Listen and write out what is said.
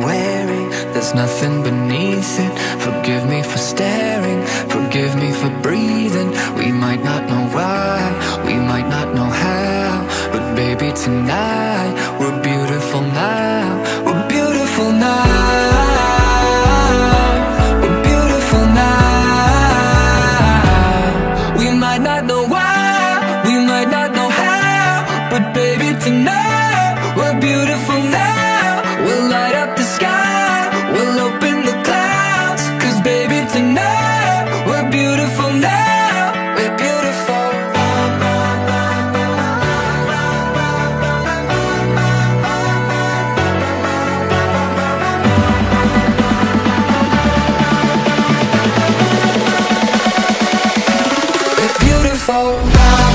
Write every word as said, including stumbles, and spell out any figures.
wearing, there's nothing beneath it. Forgive me for staring, forgive me for breathing. We might not know why, we might not know how, but baby tonight, we're beautiful now. We're beautiful now. We're beautiful now. We might not know why, we might not know how, but baby tonight, we're beautiful now. We'll light up the sky, we'll open the clouds, 'cause baby tonight, we're beautiful now. We're beautiful. We're beautiful.